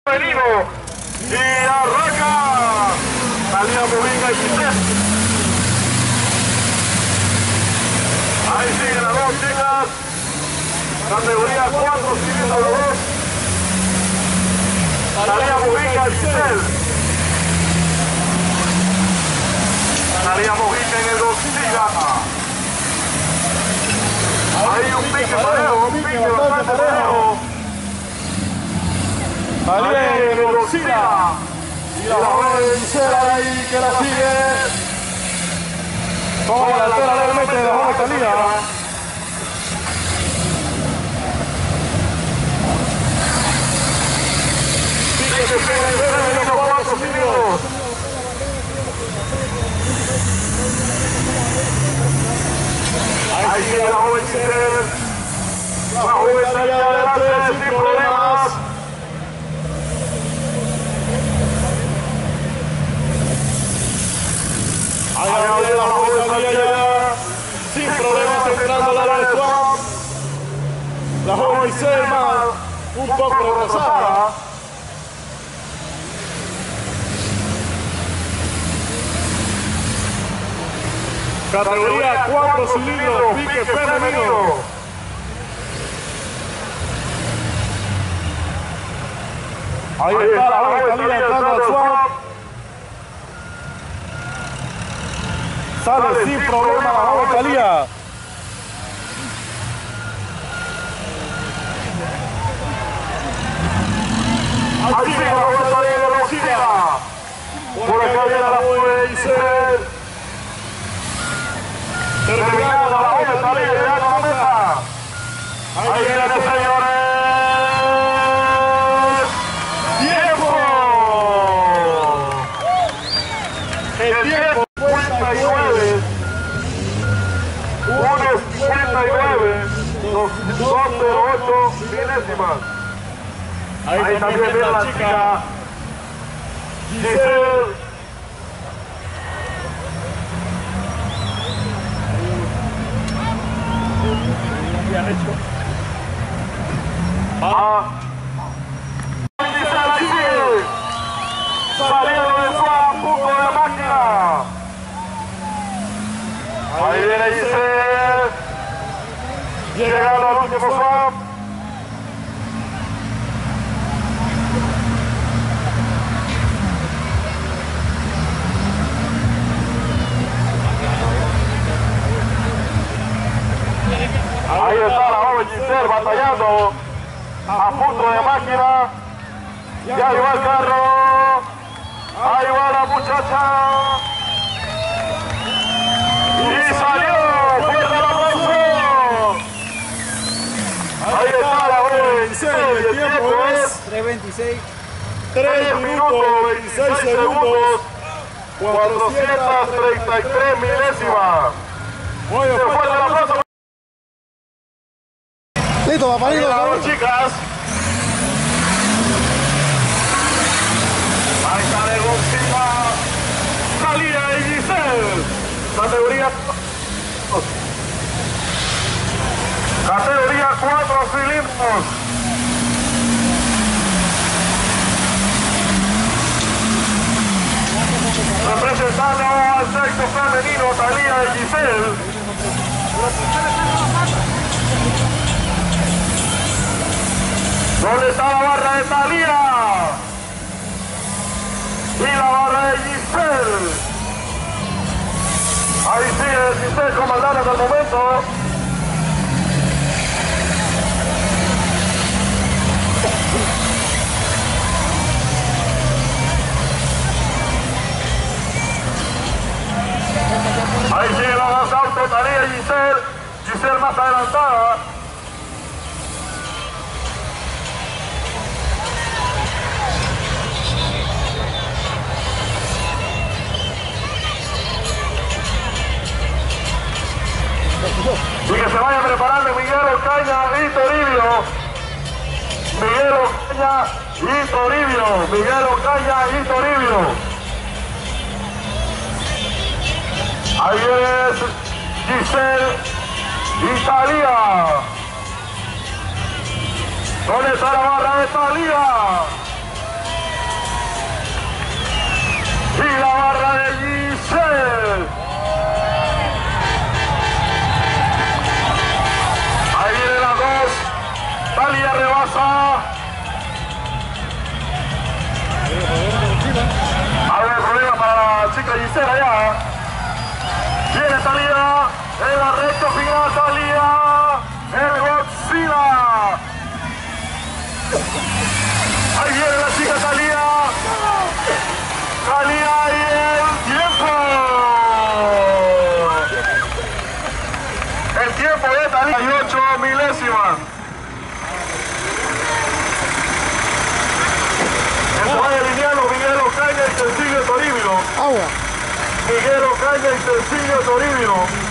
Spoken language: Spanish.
femenino y arranca Talía Mojica y Giselle. Ahí siguen las dos chicas, categoría 4 cilindros los dos, Talía Mojica y Giselle. Talía Mojica en el Godzilla. Hay un pique parejo, un pique bastante parejo. Talía en el Godzilla. Y la joven Giselle ahí que la sigue. Como la delantera levemente de la joven Talía. Pique que pega el femenino 4 cilindros. Ahí sigue la joven Giselle. La joven Talía adelante sin problemas. Ahí viene la joven Talía ya, sin problemas entrando al área de swap. La joven Giselle más un poco retrasada. Categoría 4 cilindros, pique femenino. Ahí está la joven Talía entrando al swap. Sale sin problema la joven Talía. Ahí sigue la joven Talía de la Godzilla. Por acá viene la joven Giselle. Terminando la joven Talía de la meta. Ahí viene, señores. ¡Tiempo! El tiempo 59. 208 milésimas. Ahí también viene la chica Giselle. Giselle sigue saliendo de su punto de la máquina. Ahí viene Giselle. Llegando al último swap. Ahí está la joven Giselle batallando a punto de máquina. Ya va el carro. Ahí va la muchacha. Y salió. ¡Fuerte el aplauso! Ahí está la joven Giselle. El tiempo es 3:26. 3 minutos 26 segundos. 433 milésimas. Muy bien, fuerte el aplauso. Listo, papalito. Las dos chicas. Ahí está de Godzilla. Talía y Giselle. Categoría 4 cilindros. Representando al sexo femenino, Talía y Giselle. ¿Dónde está la barra de Talía? Y la barra de Giselle. Ahí sigue Giselle comandando hasta el momento. Ahí siguen los dos autos, Talía y Giselle. Giselle más adelantada. Y que se vaya preparando Miguel Ocaña y Toribio. Miguel Ocaña y Toribio. Miguel Ocaña y Toribio. Ahí es Giselle y Talía. ¿Dónde está la barra de Talía? y la barra de Giselle. Ahí vienen las dos. Talía rebasa. Ahora el problema para la chica Giselle allá. Viene Talía en la recta final. Talía, el Godzilla. Ahí viene la chica Talía. Talía y el tiempo. El tiempo de Talía y 8 milésimas. Que se vaya alineando Miguel Ocaña y Cecilio Toribio. Agua. Miguel Ocaña y Cecilio Toribio.